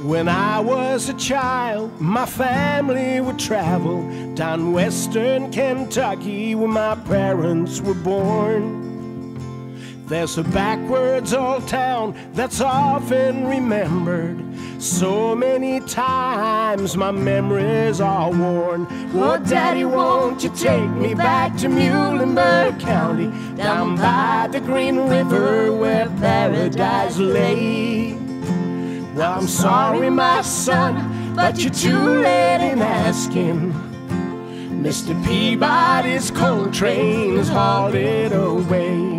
When I was a child, my family would travel down western Kentucky where my parents were born. There's a backwards old town that's often remembered. So many times my memories are worn. Oh, Daddy, won't you take me back to Muhlenberg County, down by the Green River where paradise lay? Well, I'm sorry, my son, but you're too late in asking. Mr. Peabody's coal train has hauled it away.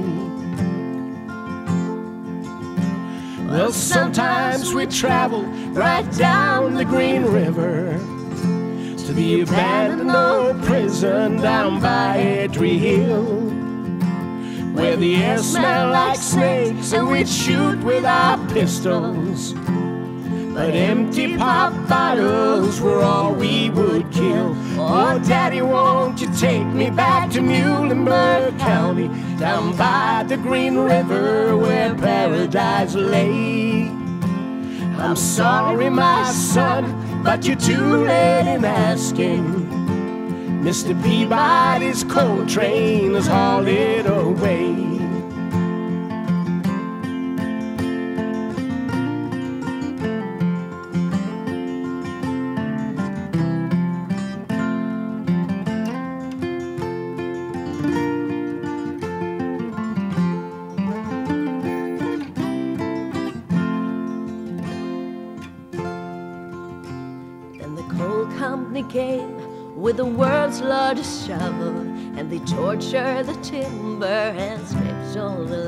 Well, sometimes we travel right down the Green River to the abandoned old prison down by Edry Hill, where the air smelled like snakes and we'd shoot with our pistols. But empty pop bottles were all we would kill. Oh, Daddy, won't you take me back to Muhlenberg County, down by the Green River where paradise lay? I'm sorry, my son, but you're too late in asking. Mr. Peabody's coal train has hauled it away. Came with the world's largest shovel, and they torture the timber and scraped all the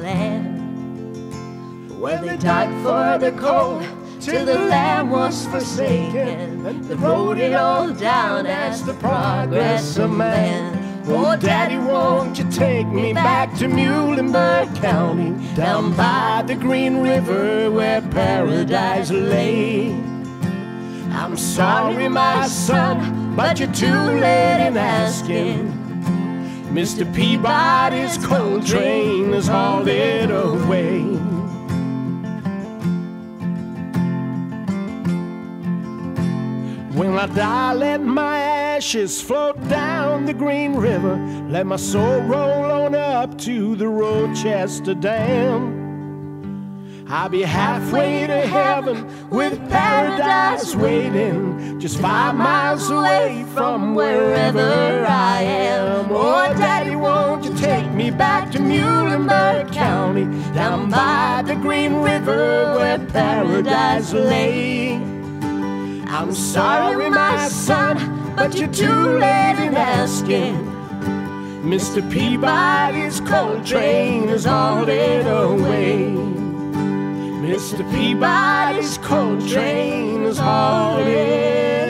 land. Where they dug for their coal till the land was forsaken, they wrote it all down as the progress of man. Oh, Daddy, won't you take me back to Muhlenberg County, down by the Green River where paradise lay? I'm sorry, my son, but you're too late in asking. Mr. Peabody's coal train has hauled it away. When I die, let my ashes float down the Green River. Let my soul roll on up to the Rochester Dam. I'll be halfway to heaven with paradise waiting, just 5 miles away from wherever I am. Oh, Daddy, won't you take me back to Muhlenberg County, down by the Green River where paradise lay? I'm sorry, my son, but you're too late in asking. Mr. Peabody's coal train has hauled it away. Mr. Peabody's coal train has hauled it